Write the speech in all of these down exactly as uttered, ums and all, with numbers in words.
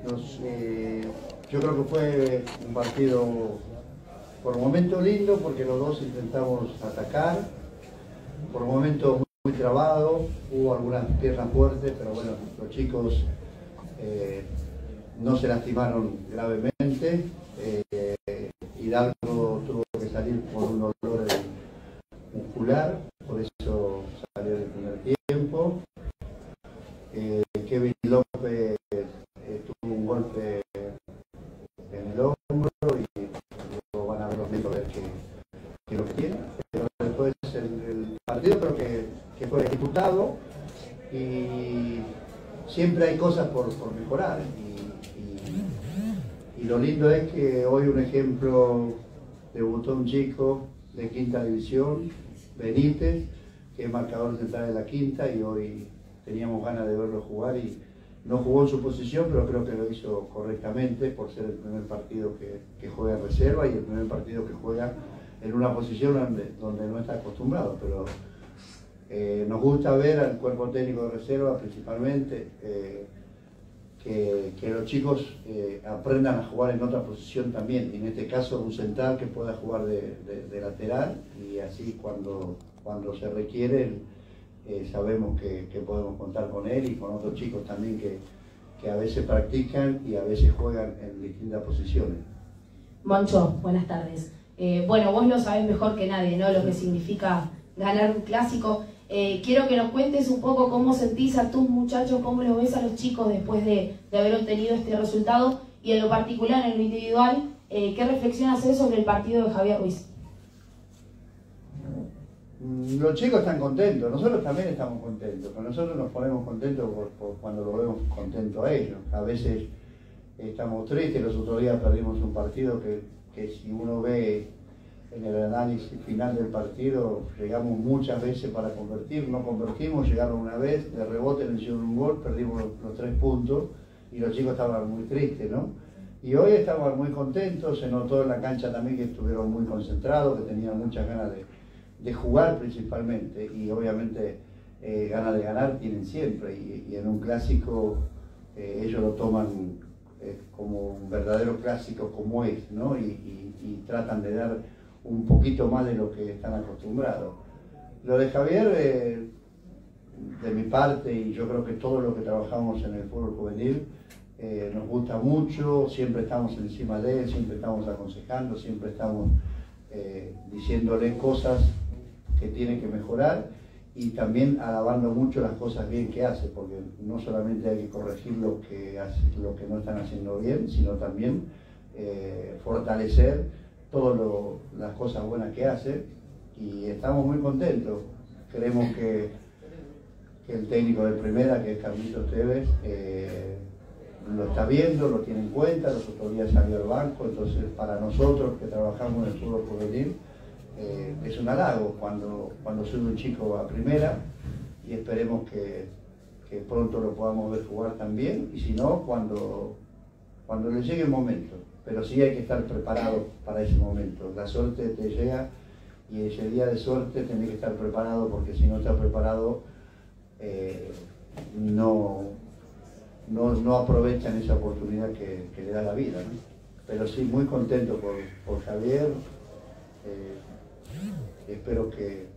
Nos, eh, yo creo que fue un partido por momentos lindo porque los dos intentamos atacar, por momentos muy, muy trabado, hubo algunas piernas fuertes, pero bueno, los chicos eh, no se lastimaron gravemente. Eh, Hidalgo tuvo que salir por un dolor muscular, por eso salió en el primer tiempo. Eh, Kevin López eh, tuvo un golpe en el hombro y luego van a ver los médicos que, que lo tiene. Pero después el, el partido creo que, que fue disputado y siempre hay cosas por, por mejorar. Y, y, y lo lindo es que hoy un ejemplo debutó un chico de quinta división, Benítez, que es marcador central de la quinta, y hoy teníamos ganas de verlo jugar y no jugó en su posición, pero creo que lo hizo correctamente por ser el primer partido que, que juega en reserva y el primer partido que juega en una posición donde, donde no está acostumbrado. Pero eh, nos gusta ver al cuerpo técnico de reserva principalmente eh, que, que los chicos eh, aprendan a jugar en otra posición también, y en este caso un central que pueda jugar de, de, de lateral, y así cuando, cuando se requiere Eh, sabemos que, que podemos contar con él y con otros chicos también que, que a veces practican y a veces juegan en distintas posiciones. Moncho, buenas tardes. Eh, bueno, vos lo sabés mejor que nadie, ¿no? Lo que significa ganar un clásico. Eh, quiero que nos cuentes un poco cómo sentís a tus muchachos, cómo los ves a los chicos después de, de haber obtenido este resultado, y en lo particular, en lo individual, eh, ¿qué reflexión haces sobre el partido de Javier Ruiz? Los chicos están contentos, nosotros también estamos contentos, pero nosotros nos ponemos contentos por, por cuando lo vemos contento a ellos. A veces estamos tristes, los otros días perdimos un partido que, que si uno ve en el análisis final del partido, llegamos muchas veces para convertir, no convertimos, llegaron una vez, de rebote nos hicieron un gol, perdimos los, los tres puntos y los chicos estaban muy tristes, ¿no? Y hoy estamos muy contentos, se notó en la cancha también que estuvieron muy concentrados, que tenían muchas ganas de de jugar principalmente, y obviamente eh, ganas de ganar tienen siempre, y, y en un clásico eh, ellos lo toman eh, como un verdadero clásico como es, ¿no? Y, y, y tratan de dar un poquito más de lo que están acostumbrados. Lo de Javier, eh, de mi parte, y yo creo que todo lo que trabajamos en el fútbol juvenil, eh, nos gusta mucho, siempre estamos encima de él, siempre estamos aconsejando, siempre estamos eh, diciéndole cosas que tiene que mejorar, y también alabando mucho las cosas bien que hace, porque no solamente hay que corregir lo que, hace, lo que no están haciendo bien, sino también eh, fortalecer todas las cosas buenas que hace, y estamos muy contentos. Creemos que, que el técnico de primera, que es Carlitos Tevez, eh, lo está viendo, lo tiene en cuenta, los otros días salió al banco, entonces para nosotros que trabajamos en el fútbol juvenil, Eh, es un halago cuando, cuando sube un chico a primera, y esperemos que, que pronto lo podamos ver jugar también, y si no, cuando, cuando le llegue el momento. Pero sí hay que estar preparado para ese momento. La suerte te llega, y ese día de suerte tenés que estar preparado, porque si no estás preparado eh, no, no, no aprovechan esa oportunidad que, que le da la vida, ¿no? Pero sí, muy contento por, por Javier. Eh, espero que,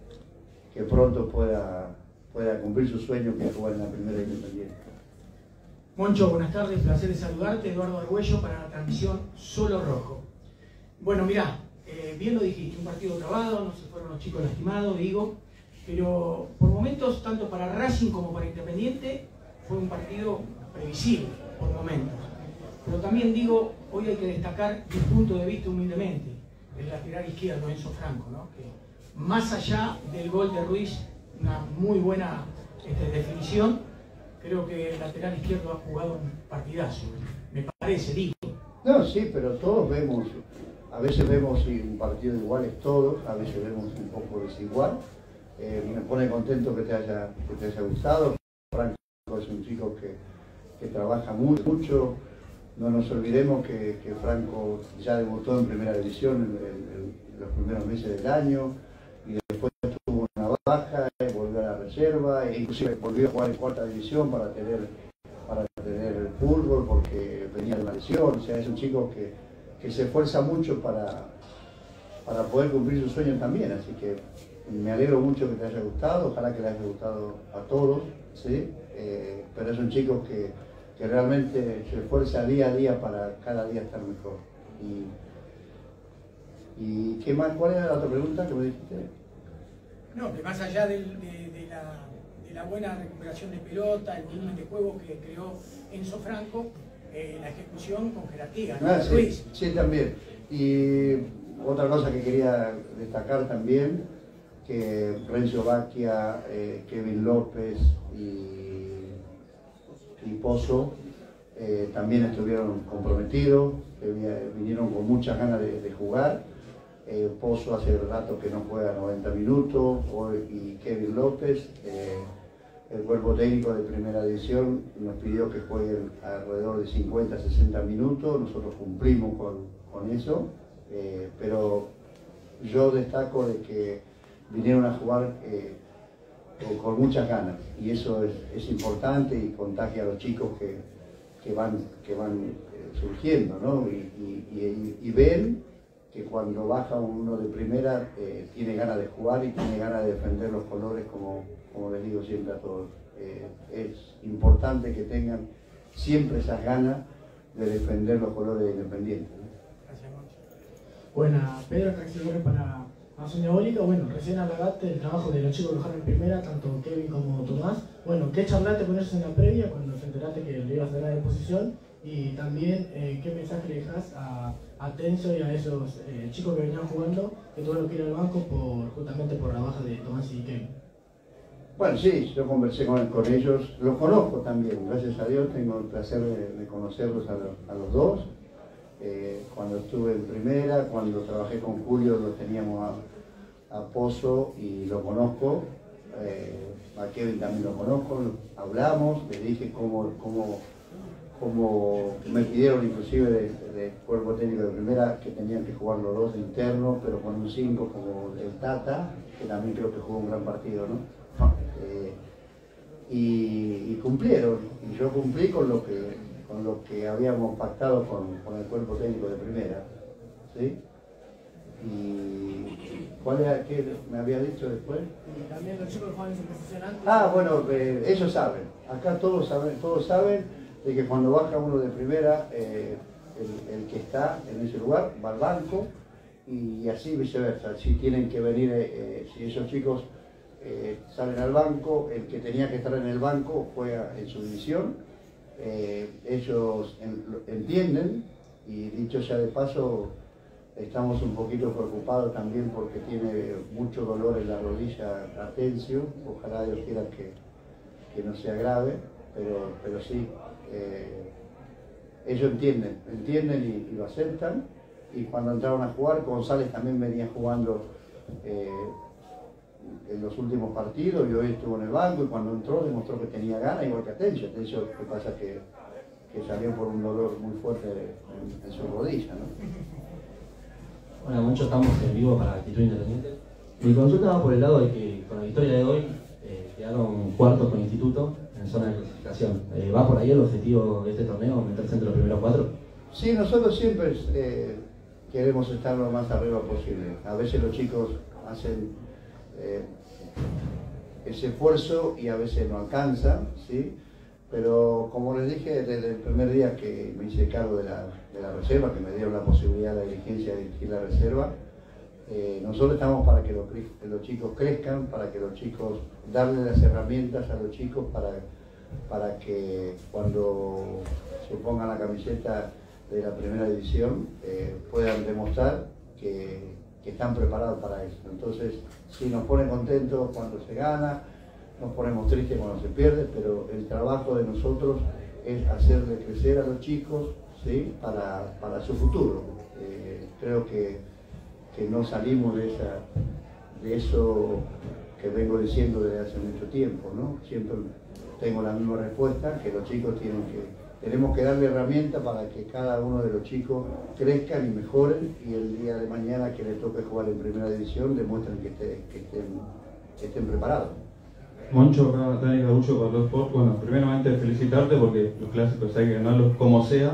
que pronto pueda, pueda cumplir su sueño, que es jugar en la primera Independiente. Moncho, buenas tardes, placer de saludarte. Eduardo Argüello para la transmisión Solo Rojo. Bueno, mirá, eh, bien lo dijiste, un partido trabado, no se fueron los chicos lastimados, digo, pero por momentos, tanto para Racing como para Independiente, fue un partido previsible, por momentos. Pero también digo, hoy hay que destacar mi punto de vista humildemente, el lateral izquierdo, Enzo Franco, ¿no? Que más allá del gol de Ruiz, una muy buena este, definición, creo que el lateral izquierdo ha jugado un partidazo, me parece, digo. No, sí, pero todos vemos, a veces vemos un partido igual es todos, a veces vemos un poco desigual. Eh, me pone contento que te haya, que te haya gustado. Franco es un chico que, que trabaja muy, mucho. No nos olvidemos que, que Franco ya debutó en primera división en, en, en los primeros meses del año, y después tuvo una baja y volvió a la reserva, e inclusive volvió a jugar en cuarta división para tener, para tener el fútbol, porque presión, o sea, es un chico que, que se esfuerza mucho para, para poder cumplir sus sueños también, así que me alegro mucho que te haya gustado, ojalá que le haya gustado a todos, ¿sí? Eh, pero es un chico que, que realmente se esfuerza día a día para cada día estar mejor. Y, ¿Y qué más? ¿Cuál era la otra pregunta que me dijiste? No, que más allá del, de, de, la, de la buena recuperación de pelota, el volumen de juego que creó Enzo Franco, eh, la ejecución con jerarquía, ¿no? Ah, sí, Luis. sí, también. Y otra cosa que quería destacar también, que Renzo Bacchia, eh, Kevin López y, y Pozo eh, también estuvieron comprometidos, eh, vinieron con muchas ganas de, de jugar. Eh, Pozo hace rato que no juega noventa minutos, hoy, y Kevin López, eh, el cuerpo técnico de primera división nos pidió que jueguen alrededor de cincuenta a sesenta minutos, nosotros cumplimos con, con eso, eh, pero yo destaco de que vinieron a jugar eh, eh, con muchas ganas, y eso es, es importante y contagia a los chicos que, que van, que van eh, surgiendo, ¿no? y, y, y, y ven que cuando baja uno de primera eh, tiene ganas de jugar y tiene ganas de defender los colores, como, como les digo siempre a todos. Eh, es importante que tengan siempre esas ganas de defender los colores de Independiente, ¿no? Gracias, Moncho. Buena, Pedro, reacción para Amazon Diabólica. Bueno, recién hablaste del trabajo de los chicos que bajaron en primera, tanto Kevin como Tomás. Bueno, ¿qué charlaste con ellos en la previa cuando te enteraste que le ibas a dar la disposición? Y también, eh, ¿qué mensaje le dejas a, a Tencio y a esos eh, chicos que venían jugando, que tuvieron que ir al banco por, justamente por la baja de Tomás y Kevin? Bueno, sí, yo conversé con, con ellos, los conozco también, gracias a Dios tengo el placer de, de conocerlos a, lo, a los dos. Eh, cuando estuve en primera, cuando trabajé con Julio, lo teníamos a, a Pozo y lo conozco. Eh, a Kevin también lo conozco, hablamos, le dije cómo, cómo como me pidieron inclusive del de cuerpo técnico de primera que tenían que jugar los dos de interno, pero con un cinco como el Tata, que también creo que jugó un gran partido, ¿no? Eh, y, y cumplieron, y yo cumplí con lo que, con lo que habíamos pactado con, con el cuerpo técnico de primera, ¿sí? Y ¿cuál era que me había dicho después? Y también los chicos que juegan en su posición antes. Ah, bueno, eh, ellos saben, acá todos saben, todos saben de que cuando baja uno de primera, eh, el, el que está en ese lugar va al banco, y así viceversa. Si tienen que venir, eh, si esos chicos eh, salen al banco, el que tenía que estar en el banco juega en su división. Eh, ellos en, entienden, y dicho sea de paso, estamos un poquito preocupados también porque tiene mucho dolor en la rodilla Atencio. Ojalá Dios quiera que, que no sea grave, pero, pero sí. Eh, ellos entienden, entienden y, y lo aceptan, y cuando entraron a jugar, González también venía jugando eh, en los últimos partidos y hoy estuvo en el banco, y cuando entró demostró que tenía ganas, igual que Atencio. Atencio, lo que pasa es que, que salió por un dolor muy fuerte en, en su rodilla, ¿no? Bueno, muchos estamos en vivo para Actitud Independiente. Mi consulta va por el lado de que con la victoria de hoy eh, quedaron cuartos con Instituto en zona de clasificación. Eh, ¿Va por ahí el objetivo de este torneo, meterse entre los primeros cuatro? Sí, nosotros siempre eh, queremos estar lo más arriba posible. A veces los chicos hacen eh, ese esfuerzo y a veces no alcanzan, ¿sí? Pero como les dije desde el primer día que me hice cargo de la, de la reserva, que me dieron la posibilidad, la dirigencia de dirigir la reserva, eh, nosotros estamos para que los, los chicos crezcan, para que los chicos, darle las herramientas a los chicos para, para que cuando se pongan la camiseta de la primera división eh, puedan demostrar que, que están preparados para eso. Entonces, sí, nos pone contentos cuando se gana, nos ponemos tristes cuando se pierde, pero el trabajo de nosotros es hacerle crecer a los chicos, ¿sí? para, para su futuro. Eh, creo que, que no salimos de, esa, de eso que vengo diciendo desde hace mucho tiempo, ¿no? Siempre tengo la misma respuesta, que los chicos tienen que, tenemos que darle herramientas para que cada uno de los chicos crezcan y mejoren, y el día de mañana que les toque jugar en primera división demuestren que, esté, que, estén, que estén preparados. Moncho, Dani Gabucho con los Sport. Bueno, primeramente felicitarte porque los clásicos hay que ganarlos como sea,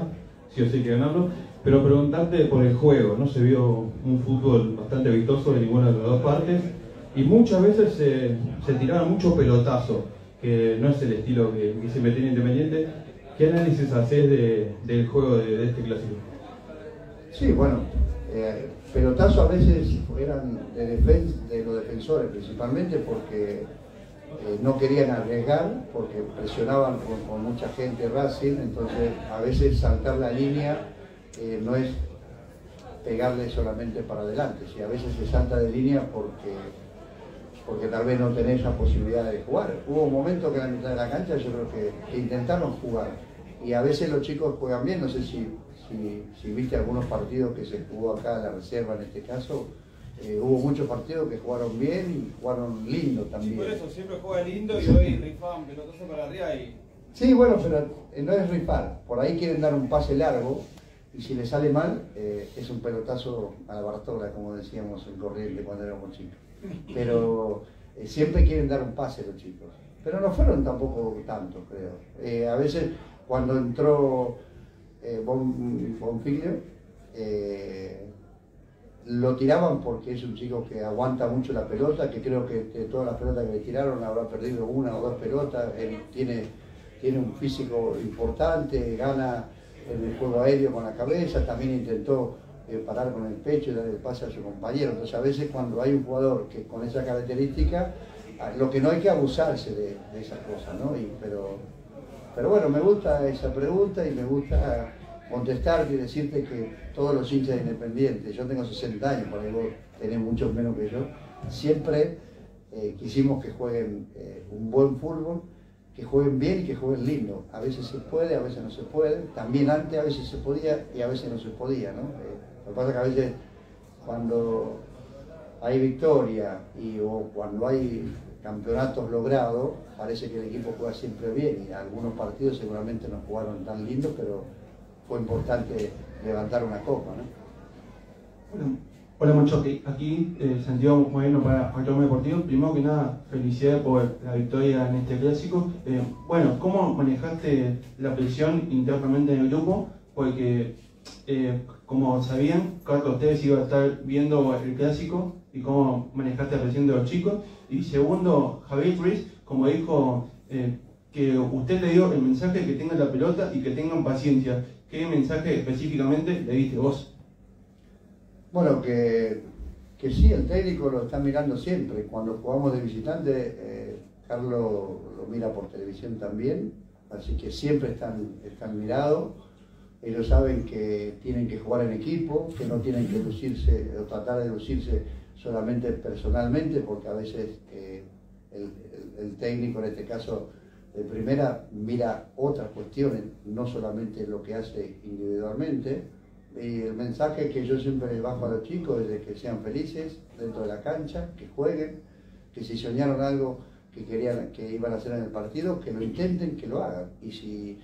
sí o sí hay que ganarlo, pero preguntarte por el juego. No se vio un fútbol bastante vistoso de ninguna de las dos partes y muchas veces se, se tiraban mucho pelotazo, que no es el estilo que, que siempre tiene Independiente. ¿Qué análisis haces de, del juego de, de este clásico? Sí, bueno, eh, pelotazos a veces eran de, defen de los defensores, principalmente porque eh, no querían arriesgar, porque presionaban con, con mucha gente Racing, entonces a veces saltar la línea eh, no es pegarle solamente para adelante, si a veces se salta de línea porque, porque tal vez no tenés la posibilidad de jugar. Hubo un momento que en la mitad de la cancha yo creo que, que intentaron jugar, y a veces los chicos juegan bien, no sé si... Si, si viste algunos partidos que se jugó acá en la reserva en este caso, eh, hubo muchos partidos que jugaron bien y jugaron lindo también. Sí, por eso siempre juega lindo y hoy rifaban pelotazo para arriba y... Sí, bueno, pero eh, no es rifar, por ahí quieren dar un pase largo y si le sale mal eh, es un pelotazo a la Bartola, como decíamos en Corriente cuando éramos chicos. Pero eh, siempre quieren dar un pase los chicos, pero no fueron tampoco tantos, creo. Eh, a veces cuando entró... Eh, Bonfiglio, eh, lo tiraban porque es un chico que aguanta mucho la pelota, que creo que de todas las pelotas que le tiraron habrá perdido una o dos pelotas. Él tiene, tiene un físico importante, gana en el juego aéreo con la cabeza, también intentó eh, parar con el pecho y dar el pase a su compañero. Entonces a veces cuando hay un jugador que con esa característica, lo que no hay que abusarse de, de esas cosas, ¿no? Y, pero, Pero bueno, me gusta esa pregunta y me gusta contestarte y decirte que todos los hinchas de Independiente, yo tengo sesenta años, por ahí vos tenés muchos menos que yo, siempre eh, quisimos que jueguen eh, un buen fútbol, que jueguen bien y que jueguen lindo. A veces se puede, a veces no se puede. También antes a veces se podía y a veces no se podía, ¿no? Eh, lo que pasa es que a veces cuando hay victoria y, o cuando hay campeonatos logrados, parece que el equipo juega siempre bien y algunos partidos seguramente no jugaron tan lindos, pero fue importante levantar una copa, ¿no? Bueno, hola Monchoque, aquí eh, Santiago Moreno para Actualme Deportivo. Primero que nada, felicidades por la victoria en este clásico. Eh, bueno, ¿cómo manejaste la presión internamente en el grupo? Porque, eh, como sabían, Carlos ustedes iba a estar viendo el clásico y cómo manejaste la presión de los chicos. Y segundo, Javier Ruiz, como dijo, eh, que usted le dio el mensaje que tengan la pelota y que tengan paciencia. ¿Qué mensaje específicamente le diste vos? Bueno, que, que sí, el técnico lo está mirando siempre. Cuando jugamos de visitante, eh, Carlos lo mira por televisión también, así que siempre están, están mirados. Ellos saben que tienen que jugar en equipo, que no tienen que lucirse o tratar de lucirse solamente personalmente, porque a veces eh, el, el, el técnico, en este caso de primera, mira otras cuestiones, no solamente lo que hace individualmente. Y el mensaje que yo siempre les bajo a los chicos es de que sean felices dentro de la cancha, que jueguen, que si soñaron algo que querían, que iban a hacer en el partido, que lo intenten, que lo hagan. Y si,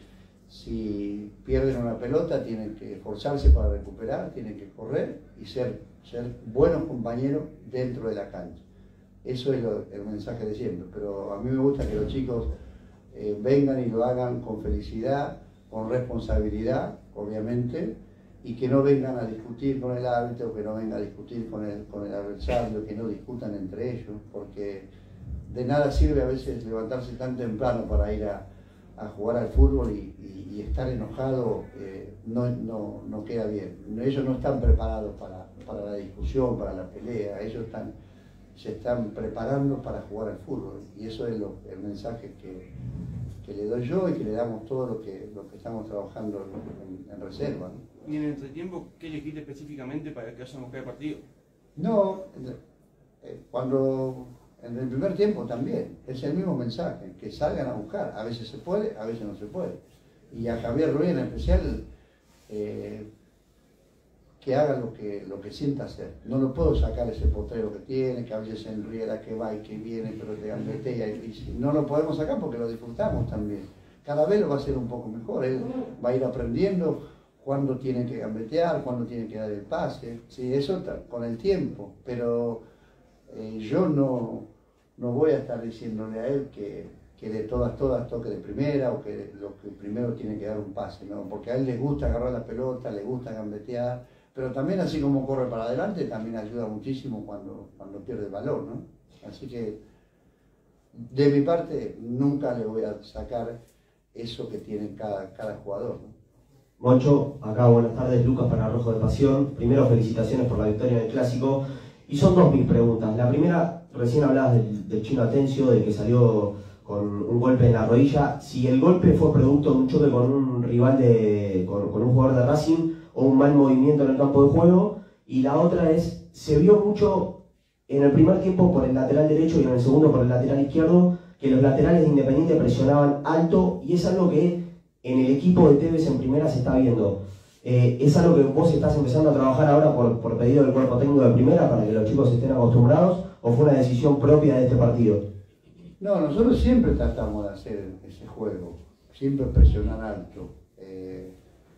si pierden una pelota, tienen que esforzarse para recuperar, tienen que correr y ser, ser buenos compañeros dentro de la cancha. Eso es lo, el mensaje de siempre. Pero a mí me gusta que los chicos eh, vengan y lo hagan con felicidad, con responsabilidad, obviamente, y que no vengan a discutir con el árbitro, que no vengan a discutir con el, con el adversario, que no discutan entre ellos, porque de nada sirve a veces levantarse tan temprano para ir a, a jugar al fútbol y, y, y estar enojado, eh, no, no, no queda bien. Ellos no están preparados para, para la discusión, para la pelea, ellos están, se están preparando para jugar al fútbol, y eso es lo, el mensaje que, que le doy yo y que le damos todos los que, lo que estamos trabajando en, en reserva, ¿no? ¿Y en el entretiempo qué elegiste específicamente para que haya buscado el partido? No, cuando en el primer tiempo también, es el mismo mensaje, que salgan a buscar, a veces se puede, a veces no se puede. Y a Javier Ruiz en especial, eh, que haga lo que, lo que sienta hacer. No lo puedo sacar ese potrero que tiene, que a veces se enriera, que va y que viene, pero te gambetea, y no lo podemos sacar porque lo disfrutamos también. Cada vez lo va a hacer un poco mejor, él va a ir aprendiendo cuándo tiene que gambetear, cuándo tiene que dar el pase, sí, eso con el tiempo, pero eh, yo no, no voy a estar diciéndole a él que, que de todas, todas toque de primera o que lo que primero tiene que dar un pase, ¿no? Porque a él les gusta agarrar la pelota, le gusta gambetear, pero también así como corre para adelante, también ayuda muchísimo cuando, cuando pierde el balón, ¿no? Así que de mi parte nunca le voy a sacar eso que tiene cada, cada jugador, ¿no? Moncho, acá buenas tardes, Lucas para Rojo de Pasión. Primero, felicitaciones por la victoria en el Clásico. Y son dos mis preguntas. La primera, recién hablabas del, del Chino Atencio, de que salió con un golpe en la rodilla. Si el golpe fue producto de un choque con un rival, de, con, con un jugador de Racing, o un mal movimiento en el campo de juego. Y la otra es, se vio mucho en el primer tiempo por el lateral derecho y en el segundo por el lateral izquierdo, que los laterales de Independiente presionaban alto, y es algo que en el equipo de Tevez en primera se está viendo. Eh, ¿Es algo que vos estás empezando a trabajar ahora por, por pedido del cuerpo técnico de primera para que los chicos estén acostumbrados, o fue una decisión propia de este partido? No, nosotros siempre tratamos de hacer ese juego, siempre presionar alto. Eh,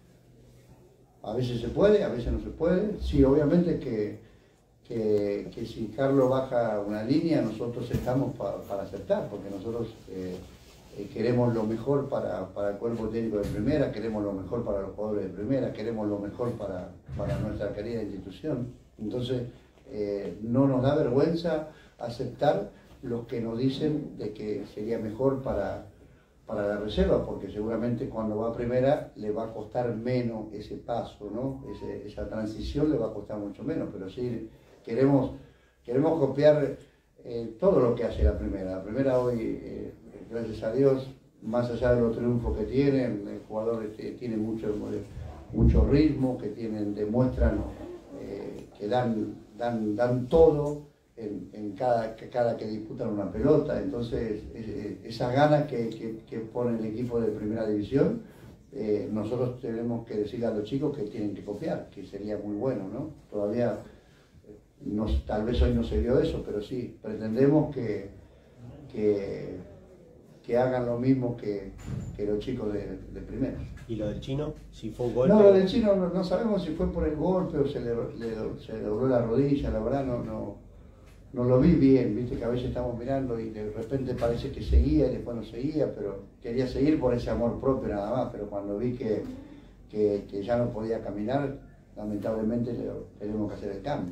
a veces se puede, a veces no se puede. Sí, obviamente que, que, que si Carlos baja una línea, nosotros estamos pa, para aceptar, porque nosotros eh, eh, queremos lo mejor para, para el cuerpo técnico de primera, queremos lo mejor para los jugadores de primera, queremos lo mejor para, para nuestra querida institución. Entonces, eh, no nos da vergüenza aceptar los que nos dicen de que sería mejor para, para la reserva, porque seguramente cuando va a primera le va a costar menos ese paso, ¿no? Ese, esa transición le va a costar mucho menos, pero sí queremos, queremos copiar eh, todo lo que hace la primera. La primera hoy, eh, gracias a Dios, más allá de los triunfos que tienen, el jugador este, tiene mucho, mucho ritmo, que tienen, demuestran eh, que dan, dan, dan todo en, en cada, cada que disputan una pelota. Entonces, es, esas ganas que, que, que pone el equipo de primera división, eh, nosotros tenemos que decirle a los chicos que tienen que copiar, que sería muy bueno, ¿no? Todavía, no, tal vez hoy no se vio eso, pero sí, pretendemos que, que, que hagan lo mismo que, que los chicos de, de primera. ¿Y lo del Chino? Si fue un golpe. No, lo del Chino no, no sabemos si fue por el golpe o se le, le, se le dobló la rodilla, la verdad no, no, no lo vi bien, viste que a veces estamos mirando y de repente parece que seguía y después no seguía, pero quería seguir por ese amor propio nada más, pero cuando vi que, que, que ya no podía caminar, lamentablemente le, tenemos que hacer el cambio.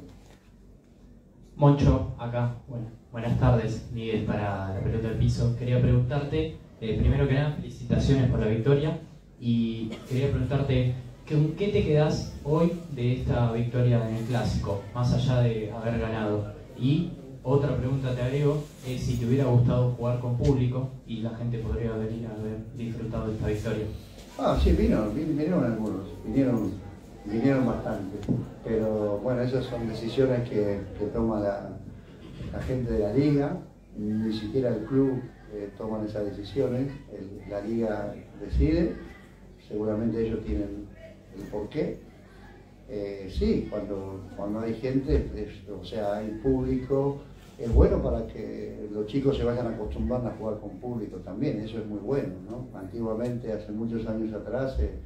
Moncho, acá, bueno, buenas tardes, Miguel para La Pelota del Piso. Quería preguntarte, eh, primero que nada, felicitaciones por la victoria, y quería preguntarte, ¿con qué te quedás hoy de esta victoria en el Clásico, más allá de haber ganado? Y otra pregunta te agrego, es si te hubiera gustado jugar con público y la gente podría venir a haber disfrutado de esta victoria. Ah, sí, vino, vinieron algunos, vinieron, vinieron bastante, pero bueno, esas son decisiones que, que toma la, la gente de la liga, ni siquiera el club eh, toman esas decisiones, el, la liga decide, seguramente ellos tienen el porqué. Eh, sí, cuando, cuando hay gente, es, o sea, hay público, es bueno para que los chicos se vayan acostumbrando a jugar con público también, eso es muy bueno, ¿no? Antiguamente, hace muchos años atrás, eh,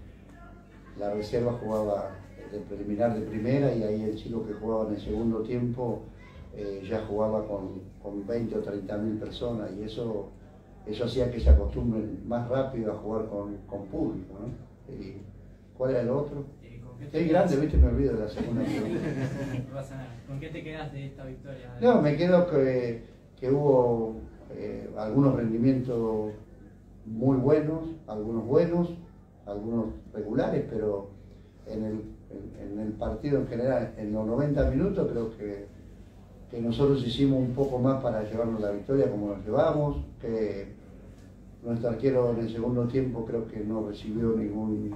la reserva jugaba de preliminar de primera y ahí el chico que jugaba en el segundo tiempo eh, ya jugaba con, con veinte o treinta mil personas, y eso, eso hacía que se acostumbren más rápido a jugar con, con público, ¿no? Y, ¿cuál era el otro? Es grande, viste, me olvido de la segunda pregunta. No pasa nada. ¿Con qué te quedas de esta victoria? No, me quedo que, que hubo eh, algunos rendimientos muy buenos, algunos buenos, algunos regulares, pero en el, en, en el partido en general, en los noventa minutos, creo que, que nosotros hicimos un poco más para llevarnos la victoria como nos llevamos, que nuestro arquero en el segundo tiempo creo que no recibió ningún...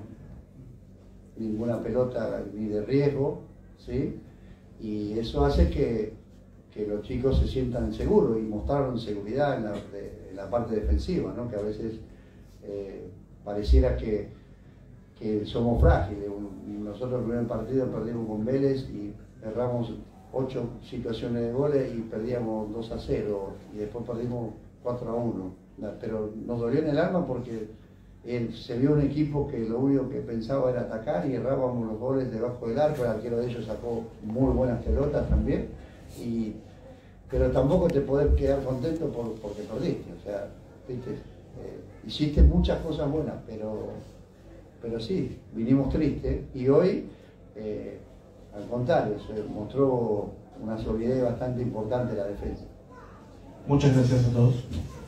ninguna pelota ni de riesgo, ¿sí? Y eso hace que, que los chicos se sientan seguros y mostraron seguridad en la, de, en la parte defensiva, ¿no? Que a veces eh, pareciera que, que somos frágiles. Nosotros el primer partido perdimos con Vélez y erramos ocho situaciones de goles y perdíamos dos a cero y después perdimos cuatro a uno, pero nos dolió en el alma porque Él, se vio un equipo que lo único que pensaba era atacar y errábamos los goles debajo del arco. El arquero de ellos sacó muy buenas pelotas también, y, pero tampoco te podés quedar contento por, porque perdiste. O sea, ¿viste? Eh, hiciste muchas cosas buenas, pero, pero sí, vinimos tristes y hoy, eh, al contrario, se mostró una solidez bastante importante en la defensa. Muchas gracias a todos.